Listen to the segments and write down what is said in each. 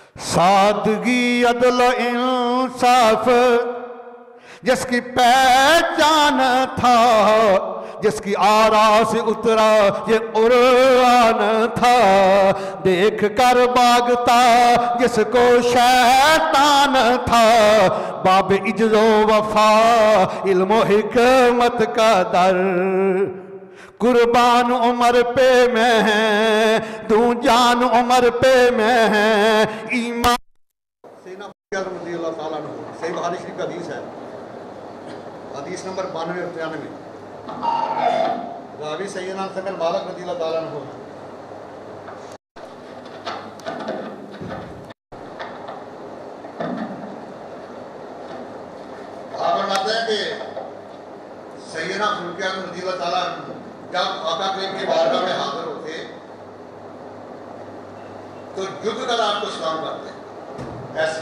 सादगी अदल इंसाफ जिसकी पहचान था, जिसकी आरा से उतरा ये कुरान था। देख कर भागता जिसको शैतान था, बाब इज्जो वफा इल्मो हिकमत का दर। कुर्बान उमर पे मैं है, तू जान उमर पे मैं है। ईमान सही बुखारी शरीफ का हदीस है, हदीस नंबर 92-93। रावी सैयदना सकल मालिक रज़ियल्लाहु ताला अन्हु। आप फरमाते हैं कि सैयदना फारूक आज़म रज़ियल्लाहु ताला अन्हु जब आका करीम की बारगाह में हाजिर होते तो झुक कर आपको सलाम करते ऐसे,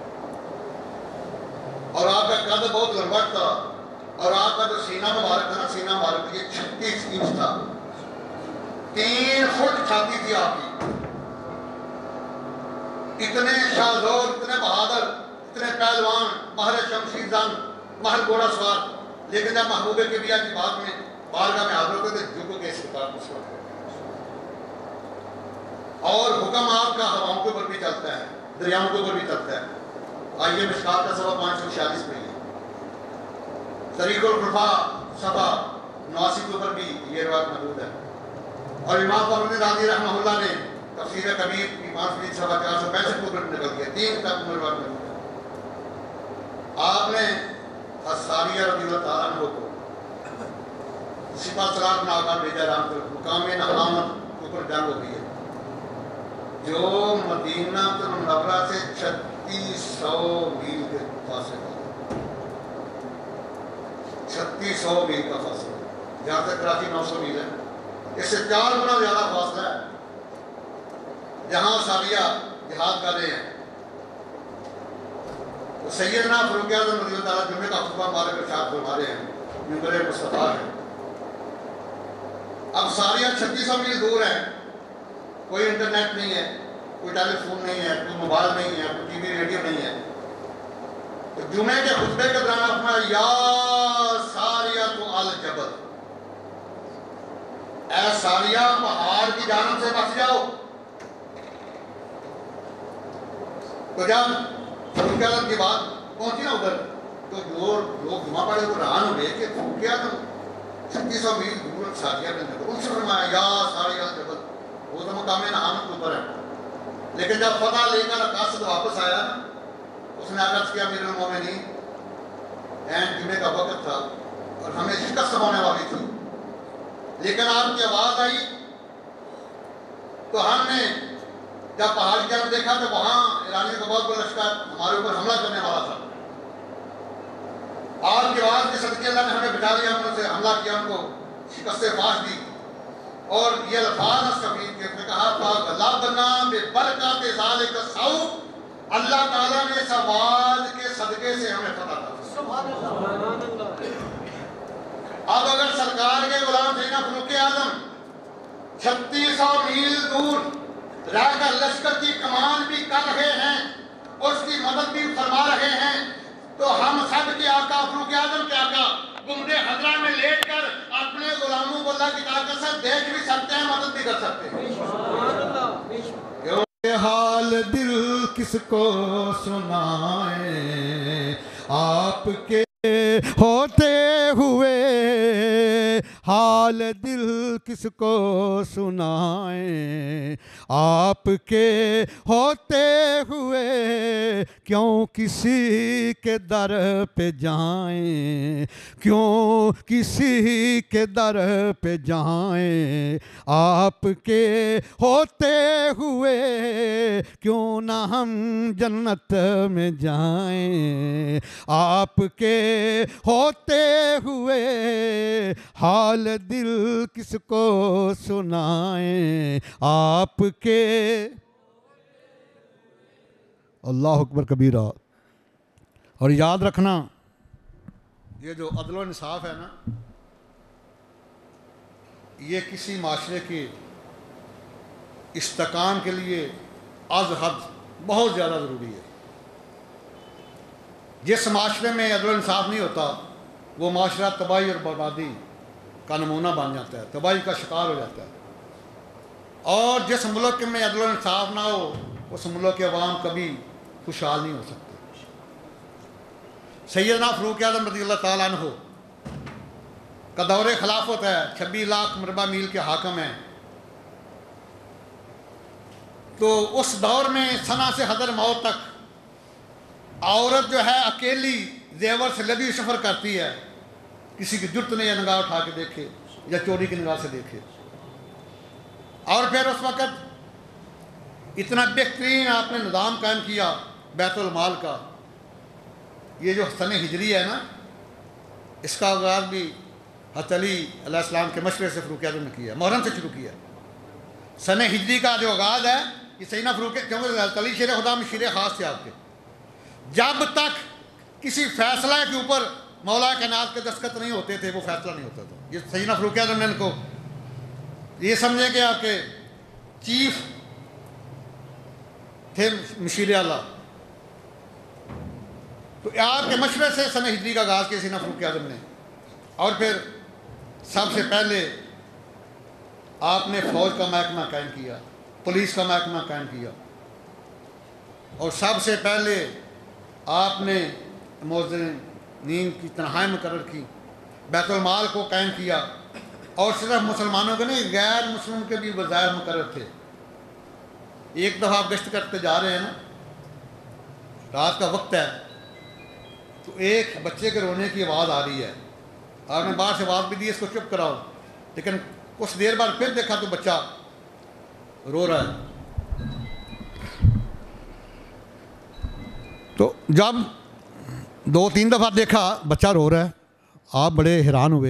और आपका कद बहुत लंबा था, और आपका जो सीना मुबारक था ना, सीना मुबारक ये 36 इंच था, 3 फुट छाती थी आपकी। इतने शाहजोर, इतने बहादुर, इतने पहलवान, महर शमशीर जंग, महर घोड़ा सवार, लेकिन जब महबूबे के बिया की बात में बारगाह में हाजिर होते थे झुक के इस्तेकाल को सुनते। और हुक्म आपका हवाओं के ऊपर भी चलता है, दरियाओं के ऊपर भी चलता है। आइए मिशकात का सवा 546 में तरीक़ुल खुलफा सफा 89 के ऊपर भी ये रिवायत मौजूद है। और इमाम फ़खरुद्दीन राज़ी रहमहुल्लाह ने तफ़सीर कबीर ईमान शरीफ सफा 465 के ऊपर निकल दिया, 3 किताब में रिवायत मौजूद है। आपने सारिया रज़ियल्लाहु ताला अन्हु को सिपा सलार बनाकर भेजा, राम को मुकाम नहामत के ऊपर जंग हो गई है, जो मदीना मुनव्वरा से 3600 मील के फासले, 3600 मील का फासला, जहाँ तक कराची 900 मील है, इससे 4 गुना ज्यादा फासला है। जहाँ सारिया जिहाद कर रहे हैं तो सैयदना फारूक आज़म रज़ियल्लाहु ताला जुम्मे का खुतबा मुबारक इरशाद फरमा रहे हैं, मिंबर मुस्तफ़ा है। अब सारिया 3600 मील दूर है, कोई इंटरनेट नहीं है, कोई टेलीफोन नहीं है, कोई मोबाइल नहीं है, कोई टीवी रेडियो नहीं है। तो जुमे के खुतबे के दौरान अपना या सारिया तो अल जबल, ऐ सारिया पहाड़ की जानब से बच जाओ। तो जब फारूक आज़म की बात पहुंची ना उधर, तो जो लोग जुमा पड़े वो हैरान हो गए कि फारूक आज़म 3600 मील दूर सारिया के अंदर, उनसे फरमाया या सारिया जबल, वो तो मकाम नहामत के ऊपर है। लेकिन जब फतह लेकर कासद वापस आया, उसने अर्ज़ किया अमीरुल मोमिनीन, एन जुमे का वक्त था और हमें शिकस्त होने वाली थी, लेकिन आपकी आवाज आई तो हमने जब पहाड़ की तरफ देखा तो वहां ईरानियों का बहुत बड़ा लश्कर हमारे ऊपर हमला करने वाला था। आपकी आवाज के सदके अल्लाह ने हमें बचा लिया, उनसे हमला किया, उनको शिकस्त फाश दी। और ये अल्फाज कबीर के कहा था अल्लाह ताला ने इस आवाज के सदके से हमें फतह दी। अब अगर सरकार के गुलाम सैयदना फारूक आज़म 3600 मील दूर रहकर लश्कर की कमान भी कर रहे हैं, उसकी मदद भी फरमा रहे हैं, तो हम सब के आका फारूक आज़म के आका गुम्बदे हजरा में लेटकर अपने गुलामों को अल्लाह की ताकत से देख भी सकते हैं, मदद भी कर सकते हैं। हाल दिल किसको सुनाए, आपके होते हुए हाल दिल किसको सुनाए, आपके होते हुए क्यों किसी के दर पे जाएं, क्यों किसी के दर पे जाएं, आपके होते हुए क्यों ना हम जन्नत में जाएं, आपके होते हुए हाल दिल किसको सुनाएं, आपके। अल्लाह अकबर कबीरा। और याद रखना, ये जो अदल और इंसाफ है ना, ये किसी माशरे के इस्तेकाम के लिए अज हद बहुत ज़्यादा ज़रूरी है। जिस माशरे में अदल इंसाफ नहीं होता वो माशरा तबाही और बर्बादी का नमूना बन जाता है, तबाही का शिकार हो जाता है। और जिस मुल्क में अदल इंसाफ ना हो उस मुल्क के अवाम कभी खुशहाल नहीं हो सकते। सैयदना फ़ारूक आज़म रज़ियल्लाहु ताला अन्हु का दौरे खिलाफत है, 26 लाख मरबा मील के हाकम हैं। तो उस दौर में सना से हदर मौत तक औरत जो है अकेली जेवर से लदी सफ़र करती है, किसी की जुर्त नहीं है निगाह उठा के देखे या चोरी की निगाह से देखे। और फिर उस वक़्त इतना बेहतरीन आपने निज़ाम कायम किया बैतुल माल का। ये जो सने हिजरी है ना, इसका आगाज़ भी हज़रत अली अलैहिस्सलाम के मशवरे से फ़ारूक आज़म ने किया, मुहर्रम से शुरू किया। सने हिजरी का जो आगाज़ है ये सैयदना फ़ारूक, क्योंकि हज़रत अली शेर खुदा में शेर ख़ास थे आपके। जब तक किसी फैसला के ऊपर मौला कायनात के दस्तखत नहीं होते थे वो फैसला नहीं होता था। ये सैयदना फ़ारूक आज़म ने इनको ये समझे कि आपके चीफ थे मशीर आला, तो आपके मशवरे से सने हिजरी का आगाज़ किया सैयदना फ़ारूक आज़म ने। और फिर सबसे पहले आपने फ़ौज का महकमा कायम किया, पुलिस का महकमा कायम किया, और सबसे पहले आपने मुअज़्ज़िनीन की तनख़्वाही मुकर्रर की, बैतुल माल को कायम किया। और सिर्फ मुसलमानों के नहीं, गैर मुस्लिम के भी वज़ाइफ मुकर्रर थे। एक दफ़ा आप गश्त करते जा रहे हैं ना, रात का वक्त है, तो एक बच्चे के रोने की आवाज़ आ रही है। आपने बाहर से आवाज़ भी दी इसको चुप कराओ, लेकिन कुछ देर बाद फिर देखा तो बच्चा रो रहा है। तो जब 2-3 दफ़ा देखा बच्चा रो रहा है, आप बड़े हैरान हुए।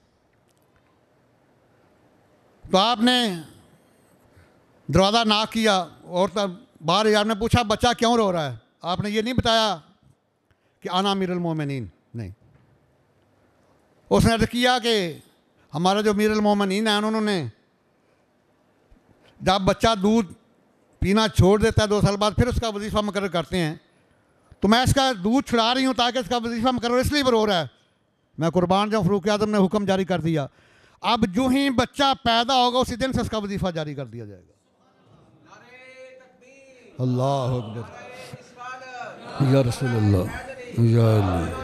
तो आपने दरवाज़ा नॉक किया और तब बाहर आपने पूछा बच्चा क्यों रो रहा है। आपने ये नहीं बताया कि आना अमीरुल मोमिनीन, नहीं। उसने अर्ज़ किया कि हमारा जो अमीरुल मोमिनीन है उन्होंने जब बच्चा दूध पीना छोड़ देता है 2 साल बाद फिर उसका वजीफ़ा मुकर्रर करते हैं, तो मैं इसका दूध छुड़ा रही हूँ ताकि इसका वजीफ़ा मुकर्रर, इसलिए वो रो रहा है। मैं कुर्बान जाऊँ, फ़ारूक आज़म ने हुक्म जारी कर दिया, अब जो ही बच्चा पैदा होगा उसी दिन से उसका वजीफ़ा जारी कर दिया जाएगा। अल्लाह अकबर या रसूलल्लाह या अल्लाह।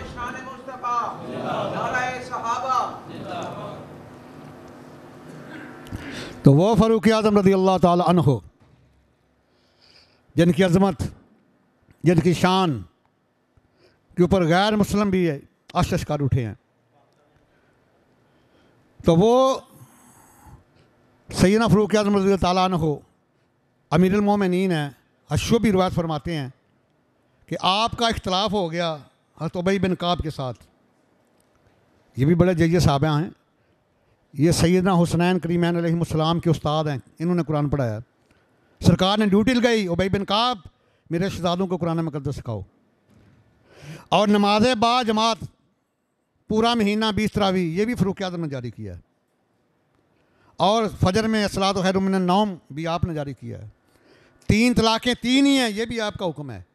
तो वो फ़ारूक आज़म रज़ियल्लाहु ताला अन्हु जिनकी अज़मत, जिनकी शान के ऊपर गैर मुस्लिम भी आशीष कर उठे हैं, तो वो सैयदना फ़ारूक आज़म रज़ियल्लाहु ताला अन्हु अमीरुल मोमिनीन है। अशुभी रिवायत फरमाते हैं कि आपका इख्तलाफ हो गया हज़रत उबई बिन काब के साथ। ये भी बड़े जय्य साहबा हैं, ये सैयदना हुसनैन करीमैन अलैहिमुस्सलाम के उस्ताद हैं, इन्होंने कुरान पढ़ाया। सरकार ने ड्यूटी लगाई, उबई बिन काब मेरे शहजादों को कुरान मुक़द्दस सिखाओ। और नमाज बा जमात पूरा महीना 20 तरावी ये भी फ़ारूक आज़म ने जारी किया है। और फजर में अस्सलातु खैरुम मिनन नौम भी आपने जारी किया है। 3 तलाक़ें 3 ही हैं, ये भी आपका हुक्म है।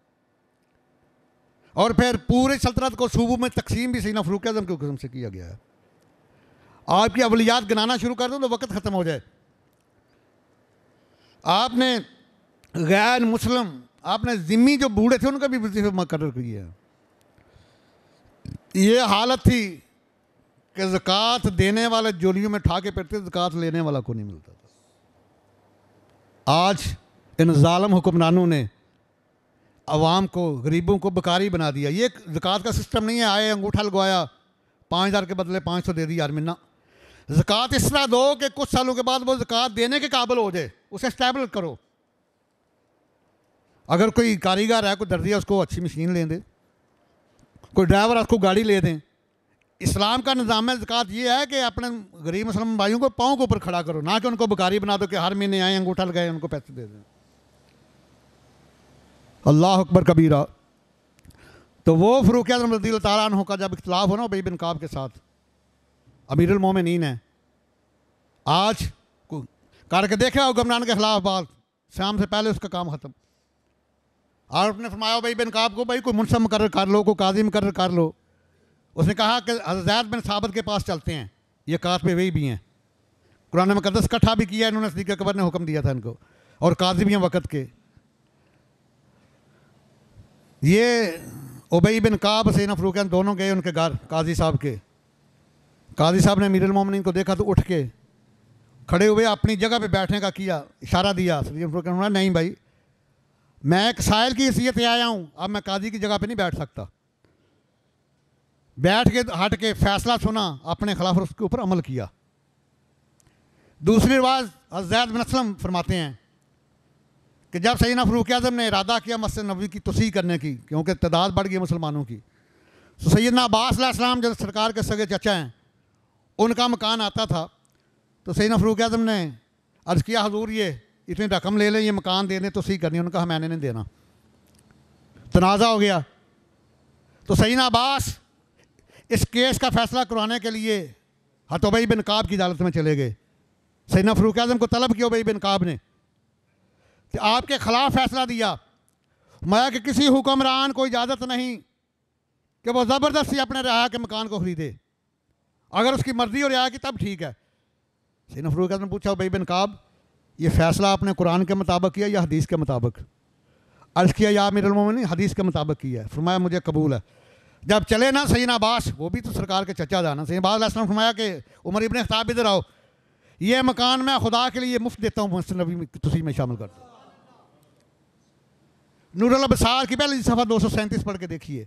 और फिर पूरे सल्तनत को सूबों में तकसीम भी सैयदना फ़ारूक आज़म के हुक्म से किया गया है। आपकी अवलियात गिनाना शुरू कर दो तो वक़्त ख़त्म हो जाए। आपने गैर मुस्लिम, आपने ज़िम्मी जो बूढ़े थे उनका भी वज़ीफ़ा मुकर्रर किया है। ये हालत थी कि ज़कात देने वाले जोलियों में ठा के फिरते, ज़कात लेने वाला को नहीं मिलता था। आज इन ज़ालिम हुक्मरानों ने अवाम को, गरीबों को बेकारी बना दिया। ये ज़कात का सिस्टम नहीं है, आए अंगूठा लगवाया 5000 के बदले 500 दे दी यार महीना। ज़कात इस तरह दो कि कुछ सालों के बाद वो ज़कात देने के काबिल हो जाए, उसे स्टेबल करो। अगर कोई कारीगर है, कोई दर्जी है, उसको अच्छी मशीन ले दें, कोई ड्राइवर है उसको गाड़ी ले दें। इस्लाम का निज़ाम ज़कात ये है कि अपने गरीब मुसलमान भाइयों को पाँव के ऊपर खड़ा करो, ना कि उनको बेकारी बना दो कि हर महीने आए अंगूठा लगाए उनको पैसे दे दें। अल्लाह अकबर कबीरा। तो वो फ़ारूक आज़म रज़ियल्लाहु ताला अन्हु का जब इख्तिलाफ हो ना उबई बिन काब के साथ, अमीरुल मोमिनीन है, आज करके देखा हुक्मरान के खिलाफ बात, शाम से पहले उसका काम ख़त्म। आपने फरमाया भाई बिन काब को, भाई कोई मुनसब मुकर्रर कर लो, कोई काजी मुकर्रर कर लो। उसने कहा कि ज़ैद बिन साबित के पास चलते हैं, ये कातबे वही भी हैं, कुरान मुकद्दस इकट्ठा भी किया इन्होंने, सिद्दीक़ अकबर ने हुक्म दिया था इनको, और काजी भी हैं वक़्त के। ये उबई बिन काब सैयदना फ़ारूक आज़म दोनों गए उनके घर काजी साहब के। काजी साहब ने अमीरुल मोमिनीन को देखा तो उठ के खड़े हुए, अपनी जगह पे बैठने का किया, इशारा दिया। सैयदना फ़ारूक आज़म ने नहीं भाई, मैं एक साइल की हैसियत से आया हूँ, अब मैं काजी की जगह पे नहीं बैठ सकता। बैठ के हट के फैसला सुना, अपने खिलाफ उसके ऊपर अमल किया। दूसरी रिवाज ज़ैद बिन असलम फरमाते हैं कि जब सैयदना फ़ारूक आज़म ने इरादा किया मस्जिद नबवी की तोसीह करने की, क्योंकि तादाद बढ़ गई मुसलमानों की, तो सैयदना अब्बास अलैहिस्सलाम जो सरकार के सगे चचा हैं, उनका मकान आता था। तो सैयदना फ़ारूक आज़म ने अर्ज़ किया, हुज़ूर ये इतनी रकम ले लें, ये मकान दे दें, तोसीह करनी है। उनका मैंने नहीं देना। तनाज़ा हो गया। तो सैयदना अब्बास इस केस का फ़ैसला करवाने के लिए हज़रत उबई बिन काब की अदालत में चले गए। सैयदना फ़ारूक आज़म को तलब किया उबई बिन काब ने कि आपके ख़िलाफ़ फ़ैसला दिया, मैं कि किसी हुक्मरान को इजाज़त नहीं कि वो ज़बरदस्ती अपने रियाया के मकान को ख़रीदे, अगर उसकी मर्ज़ी और रियाया की तब ठीक है। सैयदना फ़ारूक आज़म ने पूछा, उबई बिन काब ये फ़ैसला आपने कुरान के मुताबिक किया या हदीस के मुताबिक? अर्ज़ किया, या अमीरुल मोमिनीन हदीस के मुताबिक किया है। फरमाया मुझे कबूल है। जब चले ना सैयदना अब्बास, वो भी तो सरकार के चचा था ना, सैयदना अब्बास अलैहिस्सलाम फरमाया कि उमर इब्न ख़त्ताब इधर आओ, ये मकान मैं खुदा के लिए मुफ्त देता हूँ, मस्जिद नबवी में तुसी में शामिल कर दो। नूरुल अबसार की पहली सफ़ा 237 पढ़ के देखिए।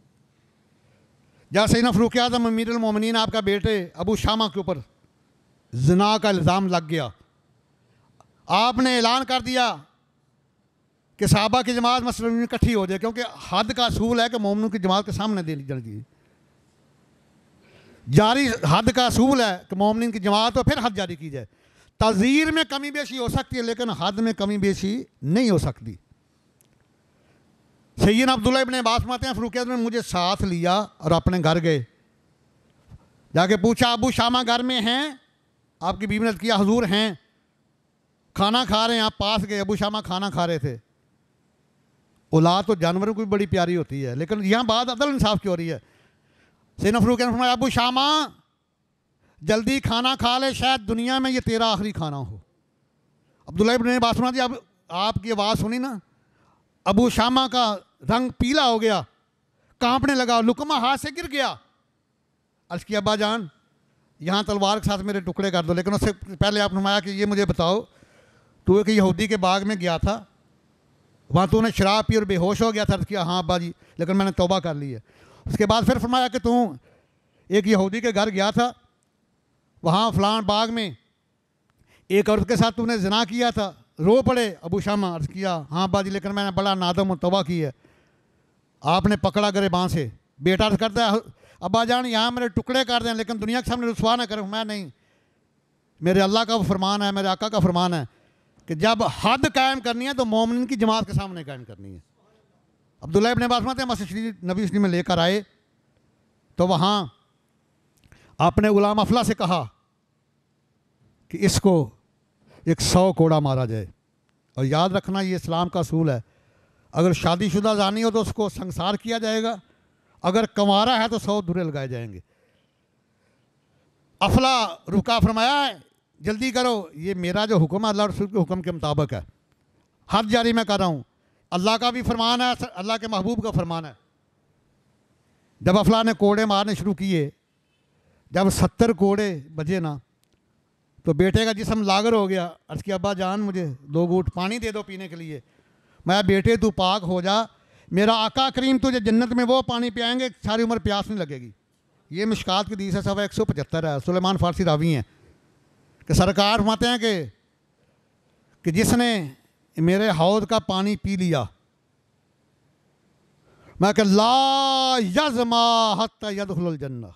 जब सैयदना फ़ारूक आज़म अमीरुल मोमिनीन आपका बेटे अबू शामा के ऊपर ज़िना का इल्ज़ाम लग गया, आपने ऐलान कर दिया कि सहाबा की जमात मस्जिद में इकट्ठी हो जाए, क्योंकि हद का असूल है कि मोमिनों की जमात के सामने देनी चाहिए। जारी हद का असूल है कि मोमिन की जमात हो, फिर हद जारी की जाए। तज़ीर में कमी बेशी हो सकती है, लेकिन हद में कमी बेशी नहीं हो सकती। सैयदना अब्दुल्लाह इब्न अब्बास फरमाते हैं, फ़ारूक आज़म ने मुझे साथ लिया और अपने घर गए। जाके पूछा, अबू शामा घर में हैं? आपकी बीवी ने किया, हुजूर हैं, खाना खा रहे हैं। आप पास गए, अबू शामा खाना खा रहे थे। औलाद तो जानवरों की बड़ी प्यारी होती है, लेकिन यहाँ बात अदल इंसाफ की हो रही है। सैयदना फ़ारूक ने फरमाया, अबू शामा जल्दी खाना खा ले, शायद दुनिया में ये तेरा आखिरी खाना हो। अब्दुल्लाह इब्न अब्बास फरमाते हैं, अब आपकी आवाज़ सुनी ना, अबू शामा का रंग पीला हो गया, कांपने लगा, लुकमा हाथ से गिर गया। अर्ज़ किया, अब्बा जान यहाँ तलवार के साथ मेरे टुकड़े कर दो। लेकिन उससे पहले आपने फरमाया कि ये मुझे बताओ, तू एक यहूदी के बाग में गया था, वहाँ तूने शराब पी और बेहोश हो गया था? अर्ज़ किया, हाँ अब्बा जी, लेकिन मैंने तौबा कर ली है। उसके बाद फिर फरमाया कि तू एक यहूदी के घर गया था, वहाँ फ़लान बाग में एक औरत के साथ तूने ज़िना किया था, रो पड़े अबू शामा। अर्ज़ किया, हाँ अब्बा जी, लेकिन मैंने बड़ा नादम और तौबा की है। आपने पकड़ा गिरबान से। बेटा अर्ज़ करता है, अब्बा जान यहाँ मेरे टुकड़े कर दें, लेकिन दुनिया के सामने रुसवा ना करें। मैं नहीं, मेरे अल्लाह का फरमान है, मेरे आका का फरमान है कि जब हद कायम करनी है तो मोमिन की जमात के सामने कायम करनी है। अब्दुल्लाह इब्न अब्बास फरमाते हैं, मस्जिद शरीफ नबी शरीफ में लेकर आए तो वहाँ आपने गुलाम अफला से कहा कि इसको 100 कोड़ा मारा जाए। और याद रखना, ये इस्लाम का असूल है, अगर शादीशुदा जानी हो तो उसको संसार किया जाएगा, अगर कंवारा है तो 100 धुरे लगाए जाएंगे। अफला रुका, फरमाया जल्दी करो, ये मेरा जो हुक्म है अल्लाह रसूल के हुक्म के मुताबिक है, हद जारी मैं कर रहा हूँ, अल्लाह का भी फरमान है, अल्लाह के महबूब का फरमान है। जब अफला ने कोड़े मारने शुरू किए, जब 70 कोड़े बजे ना, तो बेटे का जिस्म लागर हो गया। अर्ज़ किया, अब्बा जान मुझे 2 घूंट पानी दे दो पीने के लिए। मैं, बेटे तू पाक हो जा, मेरा आका करीम तुझे जन्नत में वो पानी पियाएंगे सारी उम्र प्यास नहीं लगेगी। ये मिशकात की हदीस है, सफ़ा 175 है, सुलेमान फ़ारसी रावी हैं कि सरकार फरमाते हैं कि जिसने मेरे हौद का पानी पी लिया, मैं कह ला यज़मा हत्ता यदखुलुल जन्नह,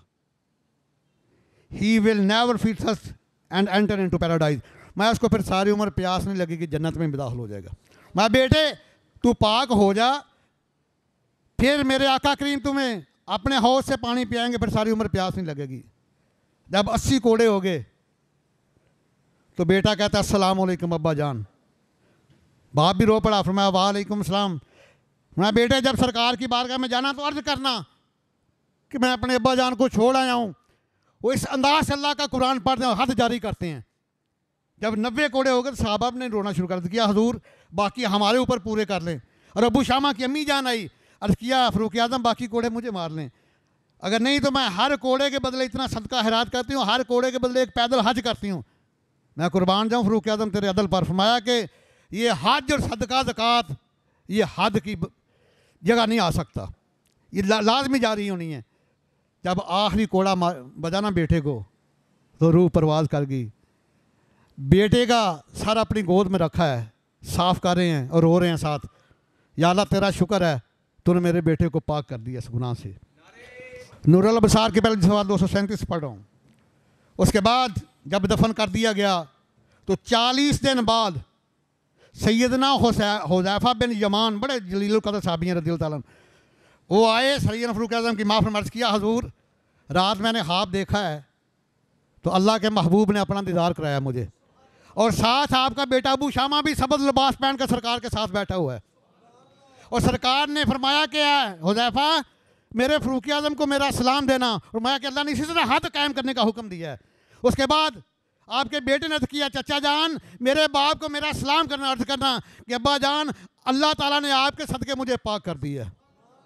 he will never feel thirst and enter into paradise. मैं उसको फिर सारी उम्र प्यास नहीं लगेगी, जन्नत में दाखिल हो जाएगा। मैं, बेटे तू पाक हो जा, फिर मेरे आका करीम तुम्हें अपने हौद से पानी पियाएंगे, फिर सारी उम्र प्यास नहीं लगेगी। जब 80 कोड़े हो गए तो बेटा कहता है, अस्सलाम वालेकुम अब्बा जान। बाप भी रो पड़ा, फरमाया वालेकुम सलाम। मैं बेटे जब सरकार की बारगाह में जाना तो अर्ज करना कि मैं अपने अब्बा जान को छोड़ आया हूँ। वो इस अंदाज से अल्लाह का कुरान पढ़ते हैं, हद जारी करते हैं। जब 90 कोड़े हो गए तो साहबा ने रोना शुरू कर दिया, हजूर बाकी हमारे ऊपर पूरे कर लें। और अबू शामा की अम्मी जान आई, अर्ज किया फ़ारूक आज़म बाकी कोड़े मुझे मार लें, अगर नहीं तो मैं हर कोड़े के बदले इतना सदका खैरात करती हूँ, हर कोड़े के बदले एक पैदल हज करती हूँ। मैं कुर्बान जाऊँ फ़ारूक आज़म तेरे अदल पर। फरमाया कि ये हज और सदका ज़कात ये हद की जगह नहीं आ सकता, ये लाजमी जारी होनी है। जब आखिरी कोड़ा बजाना बेटे को तो रूह परवाज कर गई। बेटे का सर अपनी गोद में रखा है, साफ़ कर रहे हैं और रो रहे हैं साथ, या अल्लाह तेरा शुक्र है तूने मेरे बेटे को पाक कर दिया इस गुनाह से। नूरुल अबसार के पहले सवाल 237 पढ़ रहा हूँ। उसके बाद जब दफन कर दिया गया तो 40 दिन बाद सैयदना हुज़ैफ़ा बिन यमान, बड़े जलीलुल क़द्र साहबी हैं रज़ियल्लाहु ताला, वो आए सैयदना फ़ारूक आज़म की माफ़ अर्ज़ किया, हजूर रात मैंने ख्वाब देखा है तो अल्लाह के महबूब ने अपना दीदार कराया मुझे, और साथ आपका बेटा अबू शामा भी सबज़ लिबास पहन कर सरकार के साथ बैठा हुआ है। और सरकार ने फरमाया कि हुज़ैफ़ा मेरे फ़ारूक आज़म को मेरा सलाम देना, और मैं कि अल्लाह ने इसी तरह हद कायम करने का हुक्म दिया है। उसके बाद आपके बेटे ने किया, चचा जान मेरे बाप को मेरा सलाम करना, अर्ज़ करना कि अब्बा जान अल्लाह ताला ने आपके सदक़े मुझे पाक कर दिया है।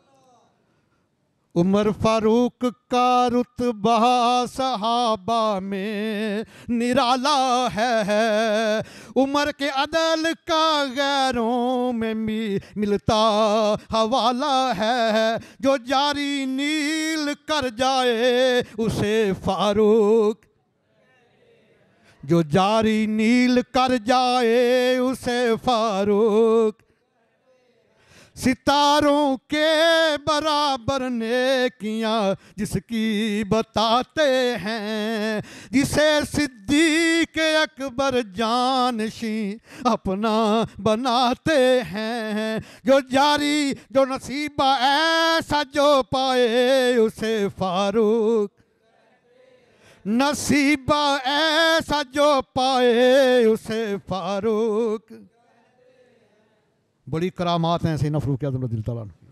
उमर फारूक का रुतबा सहाबा में निराला है, उमर के अदल का गैरों में मिलता हवाला है, जो जारी नील कर जाए उसे फारूक, जो जारी नील कर जाए उसे फारूक, सितारों के बराबर नेकियां जिसकी बताते हैं, जिसे सिद्दीक़ अकबर जानशी अपना बनाते हैं, जो जारी जो नसीबा ऐसा जो पाए उसे फारूक, नसीबा ऐसा जो पाए उसे फारूक। बड़ी करामात हैं सैयदना फ़ारूक आज़म रज़ियल्लाहु ताला अन्हु।